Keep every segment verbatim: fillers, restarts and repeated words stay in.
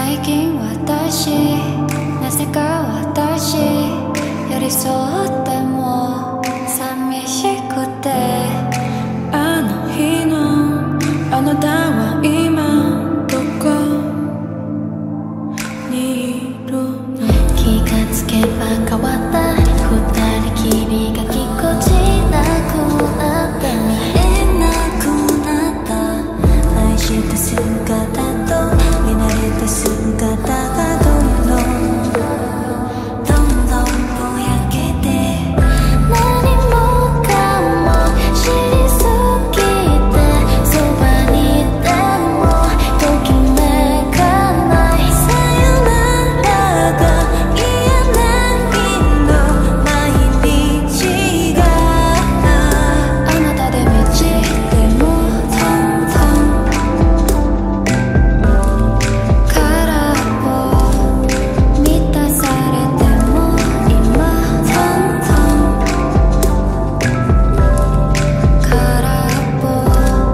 最近私なぜか私寄り添っても寂しくて、あの日のあなたは今どこにいるの。気がつけば変わった二人きりがぎこちなくなって見えなくなった。愛した姿と見慣れた姿がどんどんどんどんぼやけて、何もかも知りすぎて、そばにいてもときめかない。さよならが言えないの毎日が、あなたで満ちてもトントン空っぽ満たされても今トントン空っぽ。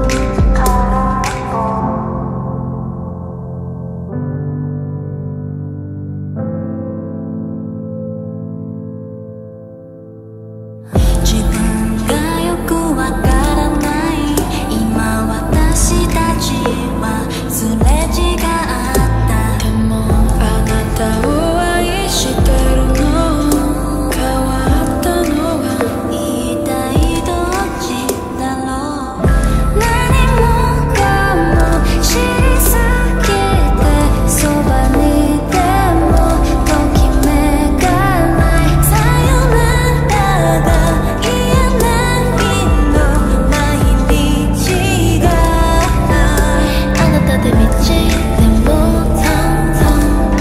自分がよくわからない。今私たちはすれ違った。でもあなたを愛してるの。変わったのは一体どっちだろう。何もかも知りすぎて、そばにいてもときめかない。さよならが言えないの毎日が、あなたで満ちてもトントン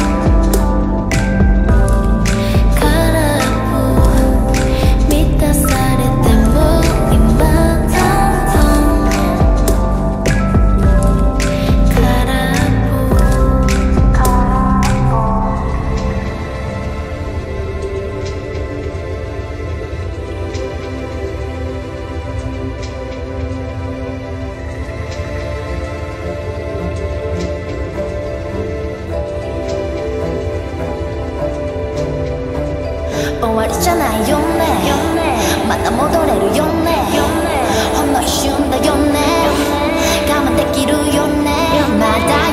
空っぽ満たされても今トントン空っぽ。終わりじゃないよね、また戻れるよね、ほんの一瞬だよね、我慢できるよね、まだ